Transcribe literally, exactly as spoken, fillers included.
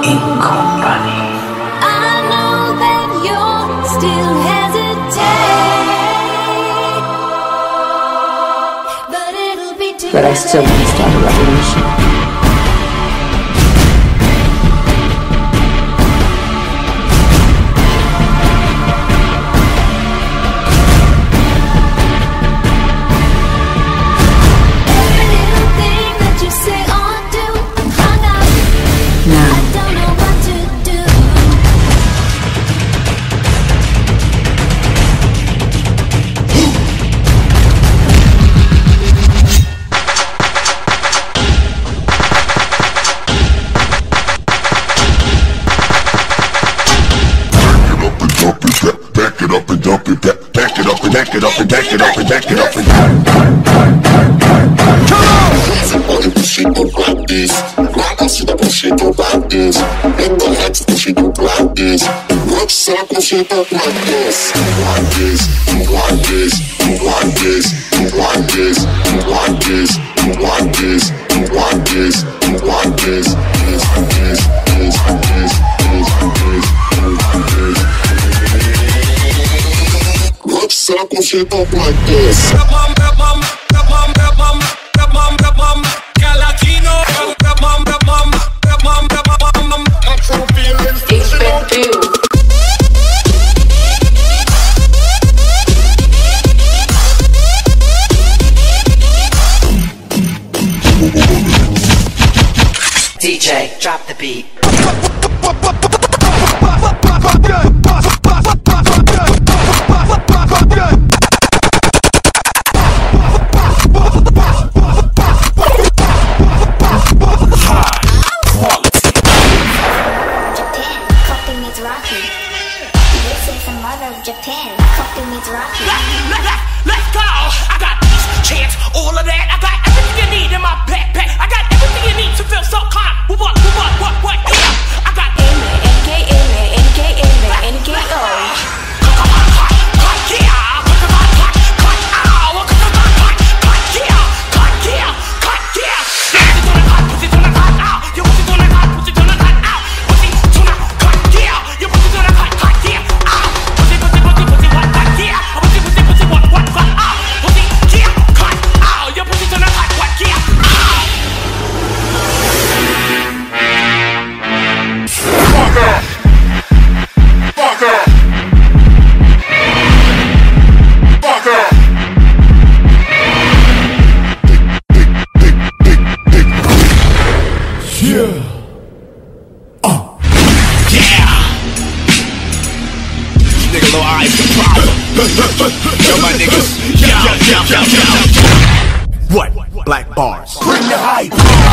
in company. I know that you're still hesitate, but it'll be too But I still want to start a revolution. Back it up and dump it, back, back it up and back it up and back it up and back it up and come on! Everybody push it up like this. Now I see the push it up like this. And the heads push it up like this. Watch side push it up like this. Like this, like this, like this, like this, like this, like this, like this, like this, this, this, this, this, this, this. Watch side push it up like this. D J, drop the beat. Japan, coffee meets Rocky. Let, let, let, let's go! I got peace, chance, all of that. I got everything you need in my backpack. I got everything you need to feel so calm. What, what, what, what, what, yeah. I got N K, N K, N K, N K, O. Yo, my niggas, yo, yo, yo, yo, yo. What? Black bars. Bring the hype.